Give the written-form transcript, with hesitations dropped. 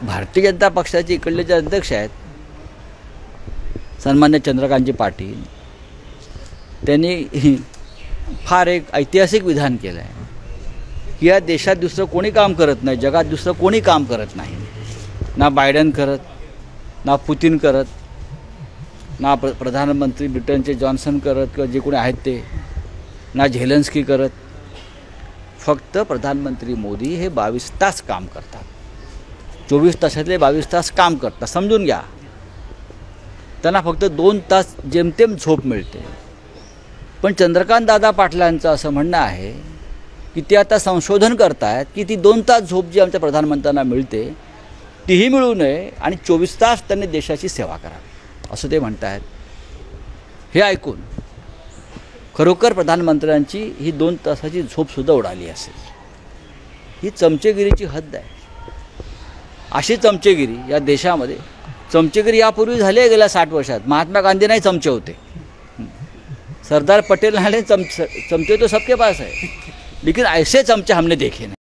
भारतीय जनता पक्षाचे इकडले जे अध्यक्ष आहेत सन्मान्य चंद्रकांतजी पाटील, त्यांनी फार एक ऐतिहासिक विधान केलं आहे की या देशात दुसरं कोणी काम करत नाही, जगात दुसरं कोणी काम करत नाही. ना बायडन करत, ना पुतिन करत, ना प्रधानमंत्री ब्रिटनचे जॉन्सन करत किंवा जे कोणी आहेत ते, ना झेलेन्स्की करत. फक्त प्रधानमंत्री मोदी हे 22 तास काम करतात. 24 तासातले 22 तास काम करतात. समजून घ्या, त्यांना फक्त 2 तास जेमतेम झोप मिळते. पण चंद्रकांत दादा पाटलांचं असं म्हणणं आहे की ते आता संशोधन करतायत की ती 2 तास झोप जी आमच्या प्रधानमंत्र्यांना मिळते तीही मिळू नये आणि 24 तास त्यांनी देशाची सेवा करावी असं ते म्हणत आहेत. हे ऐकून खरोखर प्रधानमंत्र्यांची ही 2 तासाची झोपसुद्धा उडाली असेल. ही चमचेगिरीची हद्द आहे. अशी चमचेगिरी या देशामध्ये, चमचेगिरी यापूर्वी झाली आहे गेल्या 60 वर्षात. महात्मा गांधी नाही चमचे होते, सरदार पटेल नाले चमचे तो सबके पास है, लेकिन ऐसे चमचे हमने देखे नहीं.